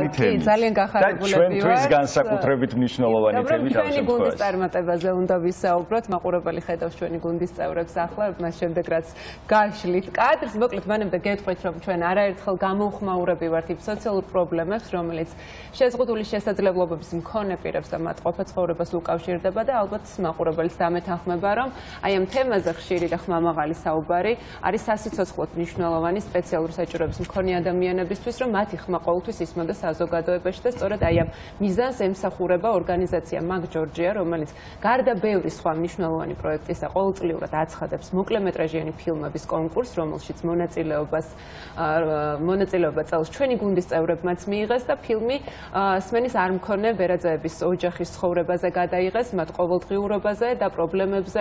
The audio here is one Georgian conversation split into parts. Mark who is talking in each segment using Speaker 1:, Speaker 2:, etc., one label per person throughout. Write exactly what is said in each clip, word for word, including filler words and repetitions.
Speaker 1: მნიშვნელოვანი თემი.
Speaker 2: ძალიან გახარებულები ვართ.
Speaker 1: ჩვენთვის განსაკუთრებით მნიშვნელოვანი თემი თავში.
Speaker 2: ჩვენი გუნდის წარმატებაზე უნდა ვისაუბროთ. მაყურებელი ხედავს ჩვენი გუნდის წევრებს ახლა, მას შემდეგ რაც გაშლით კადრს, მოკლედ მანამდე გეტყვით, რომ ჩვენ არაერთხელ გამოუხმაურები ვართ იმ სოციალურ პრობლემებს, რომელიც შეზღუდული შესაძლებლობების მქონე პირებს და მათ ყოფა ცხოვრებას უკავშირდება და ალბათ მაყურებელს დამეთანხმება, რომ აი ამ თემაზე ხშირი და ხმამაღალი საუბარი არის სასიცოცხლოდ მნიშვნელოვანი სპეციალური საჭიროების მქონე ადამიანებისთვის, რომ მათი ხმა ყოველთვის ისმოდა საზოგადოებაში და სწორედ აი ამ მიზანს ემსახურება ორგანიზაცია მაგ ჯორჯია, რომელიც გარდა ბევრი სხვა მნიშვნელოვანი პროექტისა ყოველწლიურად აცხადებს მოკლემეტრაჟიანი ფილმების კონკურსს, რომელშიც მონაწილეობას მონაწილეობა წელს ჩვენი გუნდის წევრებმაც მიიღეს და ფილმი სმენის არ მქონე ბერაძეების ოჯახის ცხოვრებაზე გადაიღეს, მათ ყოველდღიურობაზე და პრობლემებზე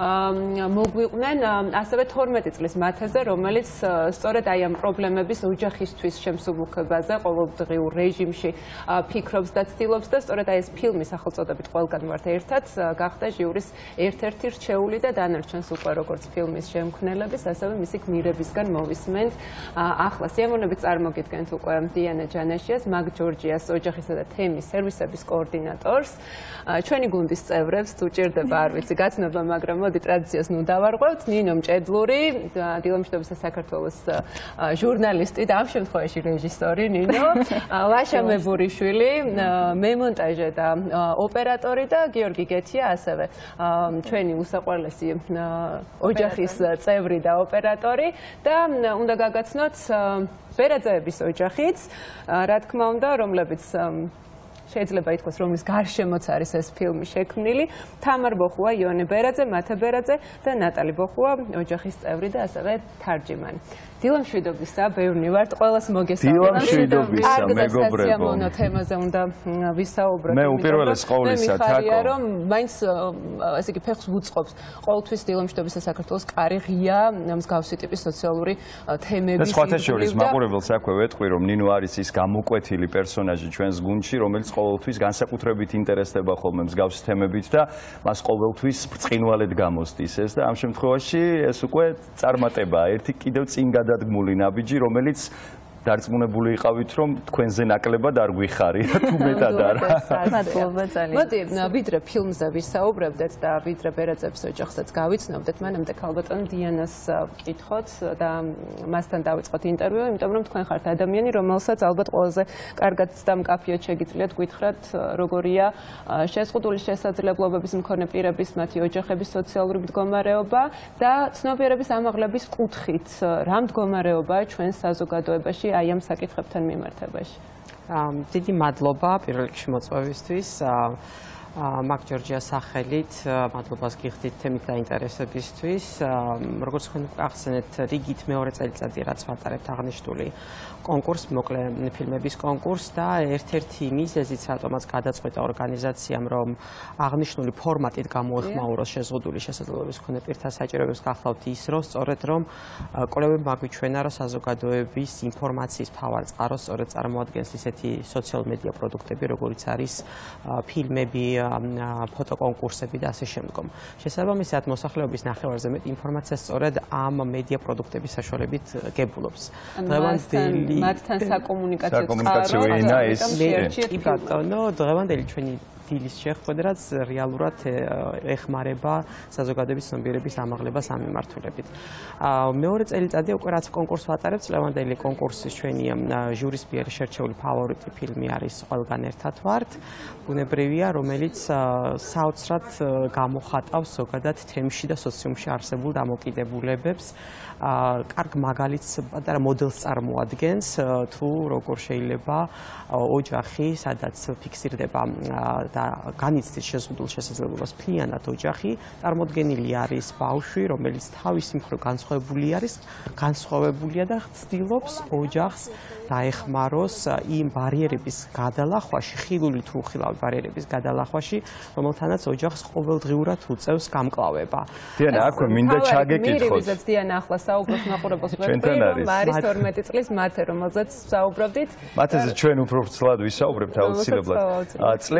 Speaker 2: მოგვიყვნენ, ასევე თორმეტი წლის მათეზე, რომელიც სწორედ აი ამ პრობლემების ოჯახისთვის შემსუბუქებაზე ყოველდღიურ რეჟიმში ფიქრობს და ცდილობს და სწორედ აი ეს ფილმი სახელწოდებით ყველგან ვართ ერთად გახდა ჟიურის ერთ-ერთი რჩეული და დანარჩენს უკვე როგორც ფილმის შემქმნელების, ასევე მისი გმირებისგან მოვისმენთ. ახლა სიამოვნებით წარმოგიდგენთ უკვე დიანა ჯანაშიას, მაგ ჯორჯიას ოჯახისა და თემის სერვისების კოორდინატორს, ჩვენი გუნდის წევრებს, თუ ჭირდება არ ვიცი გაცნობა, მაგრამ მოდი ტრადიციას ნუ დავარღვევთ, ნინო მჭედლური, დილა მშვიდობისა საქართველოს ჟურნალისტი და ამ შემთხვევაში რეჟისორი ნინო, ვაშა მებურიშვილი, მემონტაჟე და ოპერატორი და გიორგი გეთია, ასევე ჩვენი უსაყვარლესი ოჯახის წევრი და ოპერატორი და უნდა გაგაცნოთ ბერაძეების ოჯახიც, რა თქმა უნდა, რომლებიც შეიძლება ითქვას, რომლის გარშემოც არის ეს ფილმი შექმნილი, თამარ ბოხუა, იონე ბერაძე, მათე ბერაძე და ნატალი ბოხუა, ოჯახის წევრი და ასევე თარჯიმანი. დილა მშვიდობისა, ბევრი ვართ, ყველას მოგესალმებით.
Speaker 1: დილა მშვიდობისა, მეგობრებო.
Speaker 2: სიამოვნო თემაზე უნდა ვისაუბროთ.
Speaker 1: მე უპირველეს ყოვლისა თაკო.
Speaker 2: რომ მაინც ესე იგი ფეხს ვუწყობს ყოველთვის დილა მშვიდობისა საქართველოს კარი ღია მსგავსი ტიპის სოციალური თემების.
Speaker 1: და სხვათა შორის მაყურებელს აქვე ვეტყვი, რომ ნინო არის ის გამოკვეთილი პერსონაჟი ჩვენს გუნდში, რომელიც ყოველთვის განსაკუთრებით ინტერესდება ხოლმე მსგავსი თემებით და მას ყოველთვის ბრწყინვალედ გამოსდის ეს და ამ შემთხვევაში ეს უკვე წარმატებაა. ერთი კიდევ წინ გადადგმული ნაბიჯი, რომელიც დარწმუნებული იყავით, რომ თქვენზე ნაკლებად არ გვიხარია, თუ მეტად არა.
Speaker 2: მოდი, ვიდრე ფილმზე ვისაუბრებდეთ და ვიდრე ბერაძეების ოჯახსაც გავიცნობდეთ, მანამდე ქალბატონ დიანას ვკითხოთ და მასთან დავიწყოთ ინტერვიუ, იმიტომ რომ თქვენ ხართ ადამიანი, რომელსაც ალბათ ყველაზე კარგად და მკაფიოდ შეგიძლიათ გითხრათ, როგორია შეზღუდული შესაძლებლობების მქონე პირების, მათი ოჯახების სოციალური მდგომარეობა და ცნობიერების ამაღლების კუთხით, რა მდგომარეობაა ჩვენ საზოგადოებაში აი ამ საკითხებთან მიმართებაში.
Speaker 3: დიდი მადლობა პირველ რიგში მოწვევისთვის. მაგ ჯორჯიას სახელით მადლობას გიხდით თემით დაინტერესებისთვის. როგორც თქვენ ახსენეთ, რიგით მეორე წელიწადი რაც ვატარებთ აღნიშნული კონკურს, მოკლე ფილმების კონკურს და ერთ-ერთი მიზეზიც რატომაც გადაწყვეტა ორგანიზაციამ, რომ აღნიშნული ფორმატით გამოეხმაუროს შეზღუდული შესაძლებლობების მქონე პირთა საჭიროებებს გახლავთ ის, რომ სწორედ რომ კვლევებმა მაგვიჩვენა, რომ საზოგადოების ინფორმაციის მთავარ წყაროს სწორედ წარმოადგენს ისეთი სოციალურ მედია პროდუქტები, როგორიც არის ფილმები, ფოტოკონკურსები და ასე შემდგომ. შესაბამისად, მოსახლეობის ნახევარზე მეტი ინფორმაცია სწორედ ამ მედია პროდუქტების საშუალებით გებულობს.
Speaker 2: დღევანდელი მათთან საკომუნიკაციო
Speaker 1: საკომუნიკაციო ენა ეს
Speaker 3: კი ბატონო, დღევანდელი ჩვენი დილის შეხვედრაც რეალურად ეხმარება საზოგადოების ცნობიერების ამაღლებას ამ მიმართულებით. მეორე წელიწადია უკვე რაც კონკურს ვატარებთ, დღევანდელი კონკურსის ჩვენი ჟურის მიერ შერჩეული ფავორიტი ფილმი არის ყველგან ერთად ვართ. ბუნებრივია, რომელიც საოცრად გამოხატავს ზოგადად თემში და სოციუმში არსებულ დამოკიდებულებებს. კარგ მაგალითს პატარა მოდელს წარმოადგენს, თუ როგორ შეიძლება ოჯახი, სადაც ფიქსირდება და განიცდის შეზღუდულ შესაძლებლობას მთლიანად ოჯახი, წარმოდგენილი არის ბავშვი, რომელიც თავის მხრივ განსხვავებული არის, განსხვავებულია და ცდილობს ოჯახს დაეხმაროს იმ ბარიერების გადალახვაში, ხილული თუ უხილავი ბარიერების გადალახვაში, რომელთანაც ოჯახს ყოველდღიურად უწევს გამკლავება.
Speaker 1: დიანა, აქვე მინდა ჩაგეკითხოთ.
Speaker 2: მირიბიზაც დიანა ახლა საუბრობს მაყურებელს ვეთქვი, რომ არის თორმეტი წლის მათე, რომელზეც საუბრობდით.
Speaker 1: მათეზე ჩვენ უფრო ვრცლად ვისაუბრებთ აუცილებლად. წლების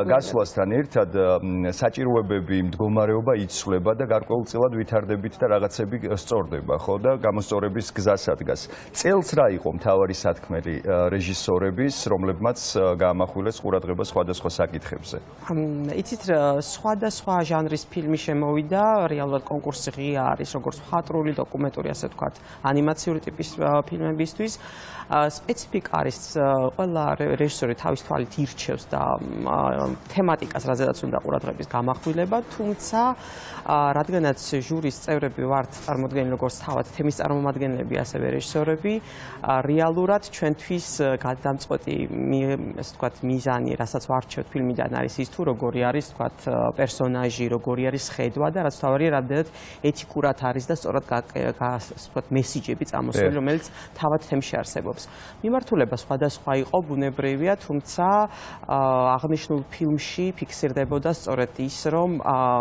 Speaker 1: გასვლასთან ერთად საჭიროებები მდგომარეობა იცვლება და გარკვეულწილად ვითარდებით და რაღაცები სწორდება, ხო და გამოსწორების გზას ადგას. წელს რა იყო მთავარი სათქმელი რეჟისორების, რომლებმაც გაამახვილეს ყურადღება სხვადასხვა საკითხებზე?
Speaker 3: იცით, სხვადასხვა ჟანრის ფილმი შემოვიდა, რეალურად კონკურსი ღია არის, როგორც მხატვრული, დოკუმენტური, ასე ვთქვათ, ანიმაციური ტიპის ფილმებისთვის. სპეციფიკა არის, ყველა რეჟისორი თავის თვალით ირჩევს და თემატიკას, რაზედაც უნდა ყურადღების გამახვილება, თუმცა რადგანაც ჟურის წევრები ვართ წარმოდგენილი როგორც თავად თემის წარმომადგენლები, ასევე რეჟისორები, რეალურად ჩვენთვის გადამწყვეტი ასე ვთქვათ მიზანი, რასაც ვარჩევთ ფილმიდან არის ის თუ როგორი არის ვთქვათ პერსონაჟი, როგორი არის ხედვა და რაც თავარია, რამდენად ეთიკურად არის და სწორად ასე ვთქვათ მესიჯები წამოსული, რომელიც თავად თემში არსებობს. მიმართულება სხვადასხვა იყო, ბუნებრივია, თუმცა აღნიშნულ ფილმში ფიქსირდებოდა სწორედ ის, რომ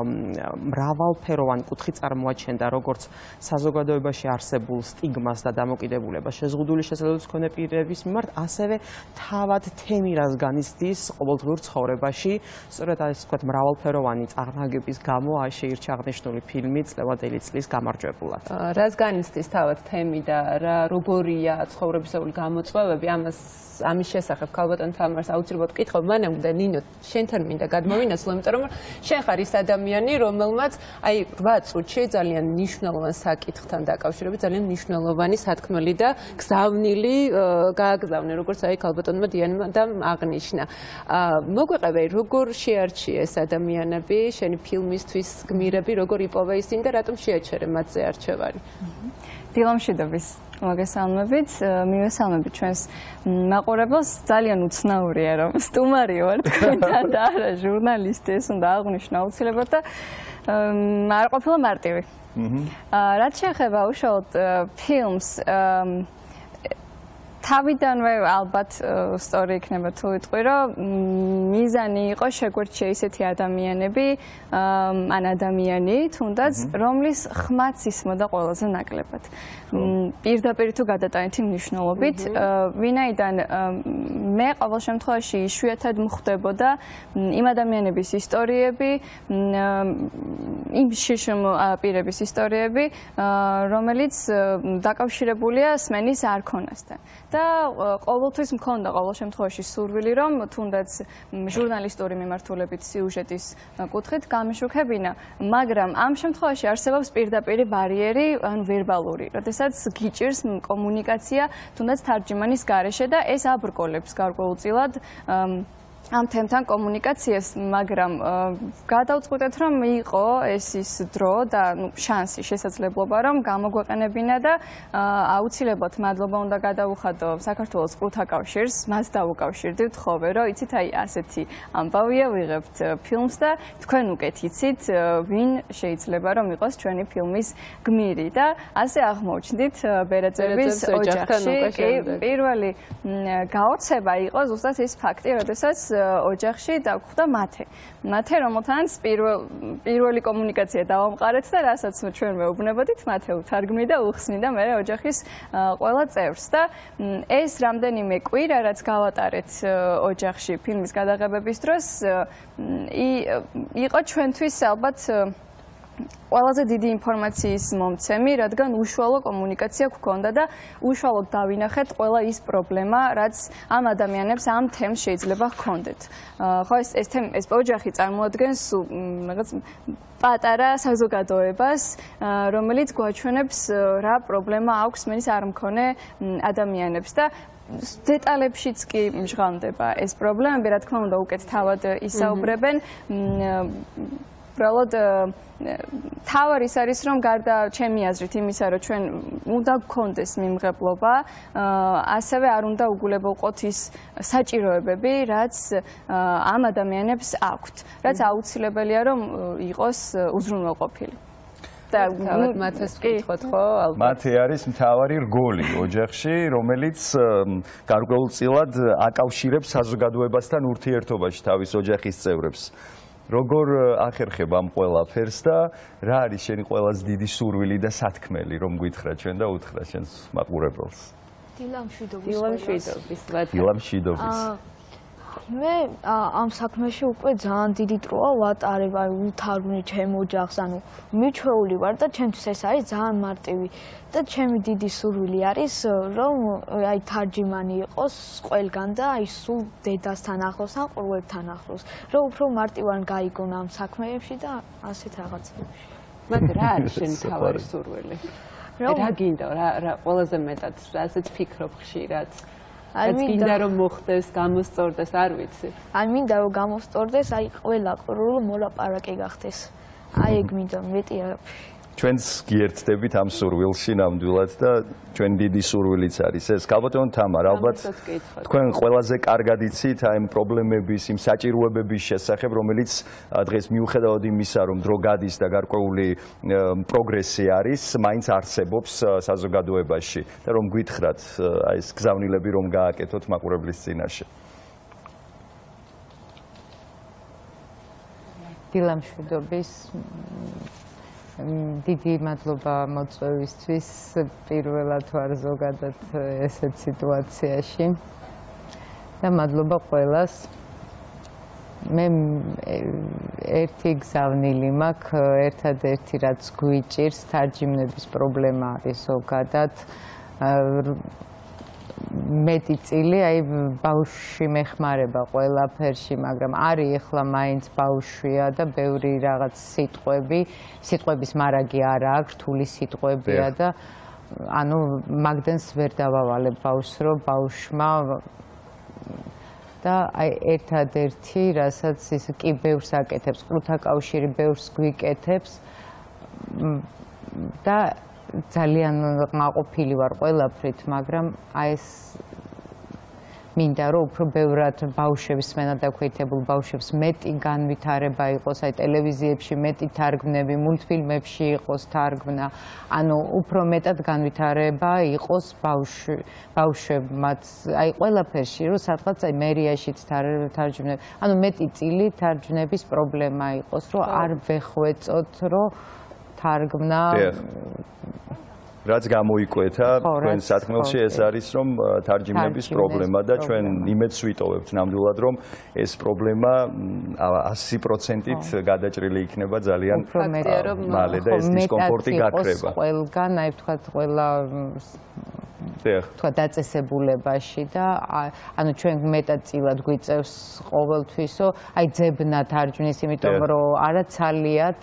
Speaker 3: მრავალფეროვანი კუთხით წარმოაჩენდა როგორც საზოგადოებაში არსებულ სტიგმას და დამოკიდებულებას შეზღუდული შესაძლებლობის მქონე პირების მიმართ, ასევე თავად თემი, რაც განიცდის ყოველდღიურ ცხოვრებაში, სწორედ ასე ვთქვათ მრავალფეროვანი წაღნაგების გამო შეირჩა აღნიშნული ფილმი წლევანდელი წლის გამარჯვებულად.
Speaker 2: რას განიცდის თავად თემი და რა როგორია ცხოვრებისეული გამოწვევები, ამას ამის შესახებ ქალბატონ თამარს აუცილებლად ვკითხავ, მანამ უნდა ნინო შენთან მინდა გადმოვინაცვლო, იმიტომ რომ შენ ხარ ის ადამიანი, რომელმაც აი რვა წუთში ძალიან მნიშვნელოვან საკითხთან დაკავშირებით ძალიან მნიშვნელოვანი სათქმელი და გზავნილი გააგზავნე, როგორც აი ქალბატონმა დიანამ აღნიშნა. მოგვეყევი, როგორ შეარჩიეს ადამიანები შენი ფილმისთვის გმირები, როგორ იპოვე ისინი და რატომ შეაჩერე მათზე არჩევანი?
Speaker 4: დილა მშვიდობის მოგესალმებით, მივესალმებით ჩვენს მაყურებელს. ძალიან უცნაურია, რომ სტუმარი ვარ თქვენთან და არა ჟურნალისტი, ეს უნდა აღვნიშნო აუცილებლად და არ ყოფილა მარტივი. რაც შეეხება უშუალოდ ფილმს, თავიდანვე ალბათ სწორი იქნება თუ ვიტყვი, რომ მიზანი იყო შეგვერჩია ისეთი ადამიანები, ან ადამიანი, თუნდაც, რომლის ხმაც ისმოდა ყველაზე ნაკლებად. პირდაპირ თუ გადატანითი მნიშვნელობით, ვინაიდან მე ყოველ შემთხვევაში იშვიათად მხვდებოდა იმ ადამიანების ისტორიები, იმ შიშმ პირების ისტორიები, რომელიც დაკავშირებულია სმენის არქონასთან. და ყოველთვის მქონდა ყოველ შემთხვევაში სურვილი, რომ თუნდაც ჟურნალისტური მიმართულებით სიუჟეტის კუთხით გამიშუქებინა, მაგრამ ამ შემთხვევაში არსებობს პირდაპირი ბარიერი, ანუ ვერბალური, როდესაც გიჭირს კომუნიკაცია თუნდაც თარჯიმანის გარეშე და ეს აბრკოლებს გარკვეულწილად ამ თემთან კომუნიკაციას, მაგრამ გადავწყვიტეთ, რომ იყო ეს ის დრო და შანსი, შესაძლებლობა, რომ გამოგვეყენებინა და აუცილებლად მადლობა უნდა გადაუხადო საქართველოს კრუთა კავშირს, მას დაუკავშირდით ხოლმე, რომ იცით, აი ასეთი ამბავია, ვიღებთ ფილმს და თქვენ უკეთ იცით, ვინ შეიძლება რომ იყოს ჩვენი ფილმის გმირი და ასე აღმოჩნდით ბერაძეების ოჯახში. პირველი გაოცება იყო ზუსტად ეს ფაქტი, როდესაც ოჯახში დაგვხვდა მათე. მათე, რომელთანაც პირველი კომუნიკაცია დავამყარეთ და რასაც ჩვენ მეუბნებოდით, მათე უთარგმნიდა, უხსნიდა მე ოჯახის ყველა წევრს და ეს რამდენიმე კვირა, რაც გავატარეთ ოჯახში ფილმის გადაღებების დროს, იყო ჩვენთვის ალბათ ყველაზე დიდი ინფორმაციის მომცემი, რადგან უშუალო კომუნიკაცია გვქონდა და უშუალოდ დავინახეთ ყველა ის პრობლემა, რაც ამ ადამიანებს ამ თემს შეიძლება ჰქონდეთ. ხო, ეს ეს თემ ეს ოჯახი წარმოადგენს რაღაც პატარა საზოგადოებას, რომელიც გვაჩვენებს რა პრობლემა აქვს მენის არ მქონე ადამიანებს და დეტალებშიც კი მჟღავდება ეს პრობლემები, რა თქმა უნდა, უკეთ თავად ისაუბრებენ. უბრალოდ თავარი ის არის, რომ გარდა ჩემი აზრით იმისა, რომ ჩვენ უნდა გქონდეს მიმღებლობა, ასევე არ უნდა უგულებელყოთ ის საჭიროებები, რაც ამ ადამიანებს აქვთ, რაც აუცილებელია, რომ იყოს უზრუნველყოფილი. და
Speaker 2: მათეს ვკითხოთ, ხო, ალბათ.
Speaker 1: მათე არის მთავარი რგოლი ოჯახში, რომელიც გარკვეულწილად აკავშირებს საზოგადოებასთან ურთიერთობაში თავის ოჯახის წევრებს. როგორ ახერხებ ამ ყველაფერს და რა არის შენი ყველაზე დიდი სურვილი და სათქმელი, რომ გითხრა ჩვენ და უთხრა ჩვენს მაყურებელს?
Speaker 4: დილა მშვიდობის.
Speaker 2: დილა მშვიდობის.
Speaker 1: დილა მშვიდობის.
Speaker 5: მე ამ საქმეში უკვე ძალიან დიდი დროა ვატარებ, აი უთარგმნი ჩემ ოჯახს, ანუ მიჩვეული ვარ და ჩემთვის ეს არის ძალიან მარტივი და ჩემი დიდი სურვილი არის, რომ აი თარჯიმანი იყოს ყველგან და აი სულ დედასთან ახლოს ან ყრუებთან ახლოს, რომ უფრო მარტივად გაიგონა ამ საქმეებში და ასეთ რაღაცებში.
Speaker 2: მაგრამ რა არის შენი თავარი სურვილი? რა გინდა, რა ყველაზე მეტად ასეთ ფიქრობ ხშირად? აი მინდა რომ მოხდეს, გამოსწორდეს, არ ვიცი.
Speaker 5: აი მინდა რომ გამოსწორდეს, აი ყველა ყრუ მოლაპარაკე გახდეს. აი ეგ მინდა, მეტი არაფერი.
Speaker 1: ჩვენს გიერთდებით ამ სურვილში ნამდვილად და ჩვენ დიდი სურვილიც არის ეს. ქალბატონო თამარ, ალბათ თქვენ ყველაზე კარგად იცით აი პრობლემების, იმ საჭიროებების შესახებ, რომელიც დღეს მიუხედავად იმისა, რომ დრო გადის და გარკვეული პროგრესი არის, მაინც არსებობს საზოგადოებაში და რომ გითხრათ აი ეს გზავნილები რომ გააკეთოთ მაყურებლის წინაშე.
Speaker 6: დილა მშვიდობის დიდი მადლობა მოწვევისთვის პირველად ვარ ზოგადად ესეთ სიტუაციაში და მადლობა ყველას. მე ერთი გზავნილი მაქვს, ერთადერთი რაც გვიჭირს თარჯიმნების პრობლემა არის ზოგადად. მეტი წილი, აი ბავშვი მეხმარება ყველაფერში, მაგრამ არის ახლა მაინც ბავშვია და ბევრი რაღაც სიტყვები, სიტყვების მარაგი არ აქვს, რთული სიტყვებია და ანუ მაგდენს ვერ დავავალებ ბავშვს, რომ ბავშვმა და აი ერთადერთი, რასაც ის კი ბევრს აკეთებს, ყრუთა კავშირი ბევრს გვიკეთებს და ძალიან მაყოფილი ვარ ყველაფრით, მაგრამ აი ეს მინდა რომ უფრო ბევრად ბავშვებს მენადაქვეითებულ ბავშვებს მეტი განვითარება იყოს, აი ტელევიზიებში მეტი თარგმნები, მულტფილმებში იყოს თარგმნა, ანუ უფრო მეტად განვითარება იყოს ბავშვებმაც, აი ყველაფერში, რომ სადღაც აი მერიაშიც თარჯმნები, ანუ მეტი წილი თარჯმნების პრობლემა იყოს, რომ არ ვეხვეწოთ, რომ თარგმნა
Speaker 1: რაც გამოიკვეთა თქვენ სათქმელში ეს არის რომ თარჯიმნების პრობლემა და ჩვენ იმედს ვიტოვებთ ნამდვილად რომ ეს პრობლემა ასი პროცენტით გადაჭრილი იქნება ძალიან მალე და ეს დისკომფორტი გაქრება.
Speaker 6: ყველგან აი ვთქვათ ყველა თქვა დაწესებულებაში და ანუ ჩვენ მეტად წილად გვიწევს ყოველთვისო აი ძებნა თარჯმნის, იმიტომ რომ არაცალიათ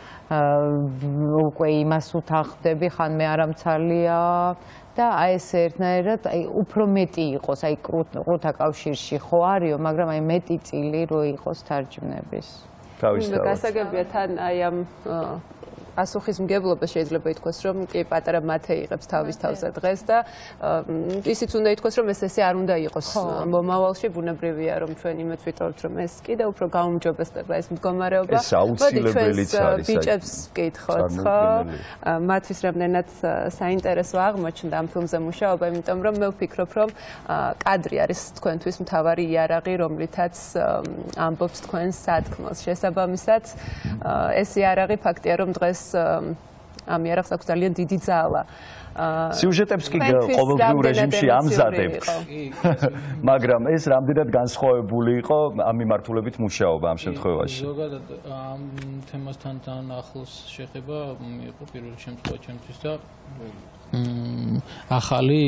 Speaker 6: უკვე იმას უთანხმდები, ხან მე არამცალია და აი ეს ერთნაირად აი უფრო მეტი იყოს, აი ყრუთა კავშირში ხო არისო, მაგრამ აი მეტი წილი რო იყოს თარჯმნების.
Speaker 1: თავისთავად.
Speaker 2: გასაგებია თან აი ამ პასუხისმგებლობა შეიძლება ითქვას, რომ კი პატარა მათე იღებს თავის თავზე დღეს და ისიც უნდა ითქვას, რომ ეს ესე არ უნდა იყოს მომავალში, ბუნებრივია, რომ ჩვენ იმედს ვიტოვებთ, რომ ეს კიდევ უფრო გაუმჯობესდება ეს მდგომარეობა.
Speaker 1: ეს აუცილებელიც არის.
Speaker 2: ბიჭებს ვკითხოთ, ხო? მათთვის რამდენად საინტერესო აღმოჩნდა ამ ფილმზე მუშაობა, იმიტომ რომ მე ვფიქრობ, რომ კადრი არის თქვენთვის მთავარი იარაღი, რომლითაც ამბობს თქვენს სათქმელს. შესაბამისად, ეს იარაღი ფაქტია, რომ დღეს ამ იარაღს აქვს ძალიან დიდი ძალა.
Speaker 1: სიუჟეტებს კი ყოველდღიურ რეჟიმში ამზადებთ. მაგრამ ეს რამდენად განსხვავებული იყო ამ მიმართულებით მუშაობა ამ შემთხვევაში.
Speaker 7: ზოგადად ამ თემასთან თან ახლოს შეხება იყო პირველ შემთხვევაში ჩემთვის და ახალი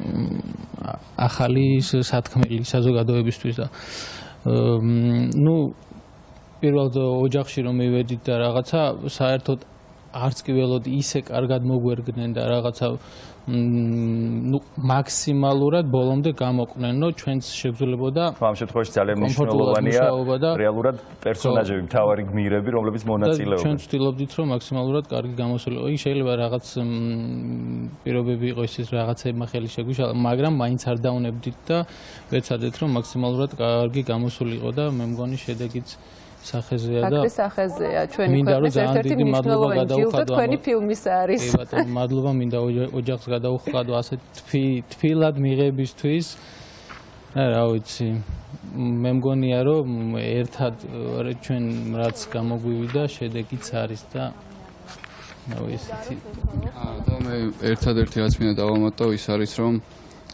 Speaker 7: ახალი სათქმელი საზოგადოებისთვის და ნუ პირველად ოჯახში რომ მივედით და რაღაცა საერთოდ არც კი ველოდ ისე კარგად მოგვერგნენ და რაღაცა ნუ მაქსიმალურად ბოლომდე გამოკვნენო ჩვენს შეგრძელებოდა
Speaker 1: ამ შემთხვევაში ძალიან მნიშვნელოვანია რეალურად პერსონაჟები, მთავარი გმირები, რომლებიც მონაწილეობენ.
Speaker 7: ჩვენ ვცდილობდით რომ მაქსიმალურად კარგი გამოსულიყო. ის შეიძლება რაღაც პირობები იყოს ის რაღაცეებმა ხელი შეგვიშალა, მაგრამ მაინც არ დაუნებდით და ვეცადეთ რომ მაქსიმალურად კარგი გამოსულიყო და მე მგონი შედეგიც სახეზეა და
Speaker 2: ფაქტის სახეზეა ჩვენი ქვეყნის ერთ-ერთი მნიშვნელოვანი ჯილდო თქვენი ფილმის არის.
Speaker 7: კი ბატონო, მადლობა მინდა ოჯახს გადაუხადო ასეთ თბილად მიღებისთვის. რა ვიცი, მე მგონია რომ ერთად ჩვენ რაც გამოგვივიდა შედეგიც არის და ნუ ისეთი.
Speaker 8: აა და მე ერთადერთი რაც მინდა დავამატო ის არის რომ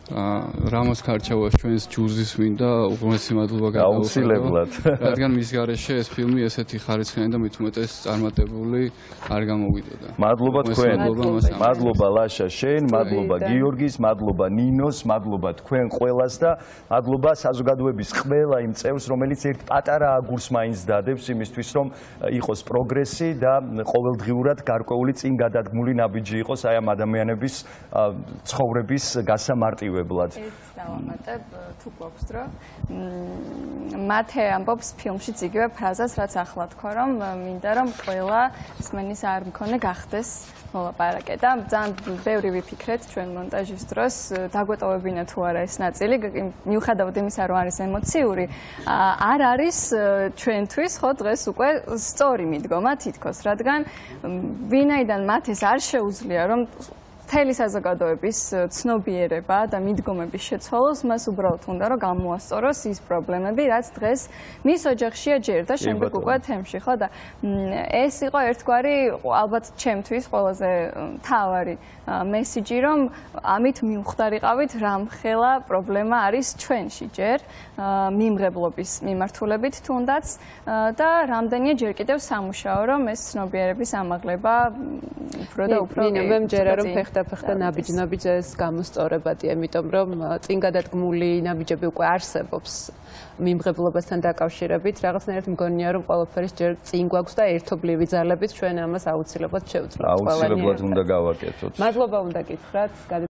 Speaker 8: რამოს ქარჩავას ჩვენს ჯუზის მინდა უღრმესი მადლობა
Speaker 1: გაუცილებლად,
Speaker 8: რადგან მის გარეშე ეს ფილმი ესეთი ხარისხიანი და მით უმეტეს წარმატებული არ გამოვიდოდა.
Speaker 1: მადლობა თქვენ, მადლობა ლაშა შენ, მადლობა გიორგის, მადლობა ნინოს, მადლობა თქვენ ყველას და მადლობა საზოგადოების ყველა იმ წევრს, რომელიც ერთ პატარა აგურს მაინც დადებს იმისთვის, რომ იყოს პროგრესი და ყოველდღიურად გარკვეული წინ გადადგმული ნაბიჯი იყოს აი ამ ადამიანების ცხოვრების გასამარტივებლად.
Speaker 4: ეს დავამატებ თუ გვაქვს დრო. მათე ამბობს ფილმშიც იგივე ფრაზას, რაც ახლა თქვა, რომ მინდა რომ ყველა მსმენის არ მქონე გახდეს მოლაპარაკე და ძალიან ბევრი ვიფიქრეთ ჩვენ მონტაჟის დროს, დაგვეტოვებინა თუ არა ეს ნაწილი, მიუხედავად იმისა, რომ არის ემოციური, არ არის ჩვენთვის ხო დღეს უკვე სწორი მიდგომა თითქოს, რადგან ვინაიდან მათ ეს არ შეუძლია რომ მთელი საზოგადოების ცნობიერება და მიდგომების შეცვალოს, მას უბრალოდ უნდა რომ გამოასწოროს ის პრობლემები, რაც დღეს მის ოჯახშია ჯერ და შემდეგ უკვე თემში, ხო და ეს იყო ერთგვარი ალბათ ჩემთვის ყველაზე მთავარი მესიჯი, რომ ამით მივხვდარიყავით რამხელა პრობლემა არის ჩვენში ჯერ მიმღებლობის მიმართულებით თუნდაც და რამდენია ჯერ კიდევ სამუშაო, რომ ეს ცნობიერების ამაღლება უფრო და უფრო
Speaker 2: მე მჯერა რომ ფეხდა ფეხდა ნაბიჯ-ნაბიჯ ეს გამოსწორებადია, იმიტომ რომ წინ გადადგმული ნაბიჯები უკვე არსებობს მიმღებლობასთან დაკავშირებით, რაღაცნაირად მგონია რომ ყველაფერი ჯერ წინ გვაქვს და ერთობლივი ძალებით ჩვენ ამას აუცილებლად შევძლებთ ყველანი.
Speaker 1: აუცილებლად უნდა გავაკეთოთ.
Speaker 2: მადლობა უნდა გითხრათ.